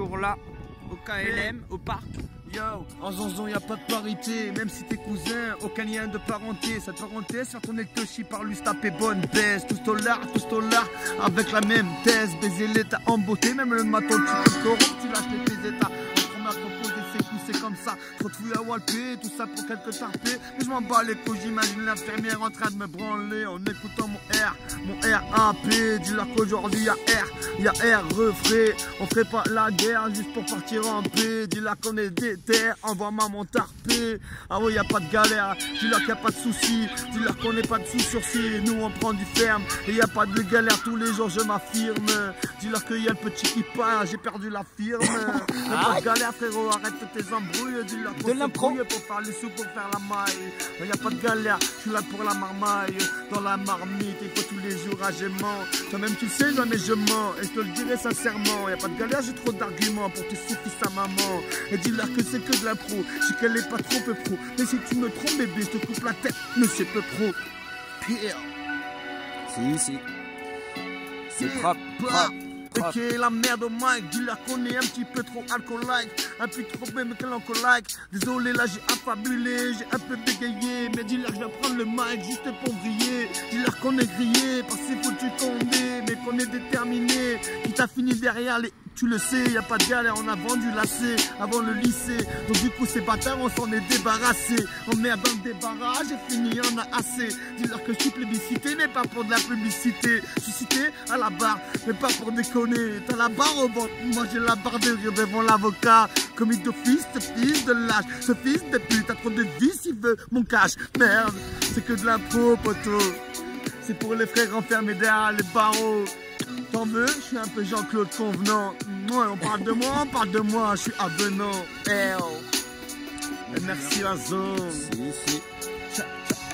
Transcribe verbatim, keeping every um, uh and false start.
toujours là, au K L M, au parc. Yo, en zonzon y'a pas de parité, même si t'es cousin, aucun lien de parenté. Cette parenté, sur ton étochi par lui, taper bonne baisse. Tous dollars, tous dollars, avec la même thèse. Baiser l'état en beauté, même le matin tu peux corrompre, tu lâches tes états. On m'a proposé ses coups, c'est comme ça. Trop de fouilles à Walpé, tout ça pour quelques tarpés. Mais je m'en bats les couilles, j'imagine l'infirmière en train de me branler en écoutant mon R, mon R A P. Dis-leur qu'aujourd'hui y'a R, y'a R refrais. On ferait pas la guerre juste pour partir en paix. Dis-leur qu'on est déter, envoie-moi mon tarpé. Ah ouais, y'a pas de galère, dis-leur qu'il y a pas de soucis. Dis-leur qu'on n'est pas de sous-sursis, nous on prend du ferme. Et y a pas de galère, tous les jours je m'affirme. Dis-leur qu'il y a le petit qui part, j'ai perdu la firme. Y'a pas de galère frérot, arrête tes embrouilles. Dis-leur qu'on se brouille pour faire le sous, pour faire la maille. Y'a pas de galère, je suis là pour la marmaille. Dans la marmite, il faut tous les jours agément. Toi-même tu sais, jamais je mens. Et je te le dirai sincèrement, y'a pas de galère, j'ai trop d'arguments pour te suffire sa maman. Et dis-leur que c'est que de l'impro, je sais qu'elle est pas trop peu pro. Mais si tu me trompes bébé, je te coupe la tête, monsieur peu pro. Yeah. Si, si. C'est propre, propre. Ok, la merde au mic, dis-leur qu'on est un petit peu trop alcoolique, un peu trop même mélancolique. Désolé là j'ai affabulé, j'ai un peu bégayé, mais dis-leur que je vais prendre le mic juste pour briller. Dis-leur qu'on est grillé, parce que c'est foutu qu'on est, mais qu'on est déterminé. Qui t'a fini derrière les... Tu le sais, y a pas de galère, on a vendu lacet avant le lycée. Donc du coup ces bâtards on s'en est débarrassé. En merde dans le débarras, j'ai fini, on a assez. Dis-leur que je suis plébiscité, mais pas pour de la publicité. Je suis cité à la barre, mais pas pour déconner. T'as la barre au ventre, moi j'ai la barre de rire devant l'avocat. Commis d'office, ce fils de lâche, ce fils de pute, t'as trop de vices, il veut mon cash. Merde, c'est que de l'impro, poteau. C'est pour les frères enfermés derrière les barreaux. T'en veux, je suis un peu Jean-Claude Convenant. Moi, on parle de moi, on parle de moi, je suis avenant. Hey, oh. Merci la zone. Si, si.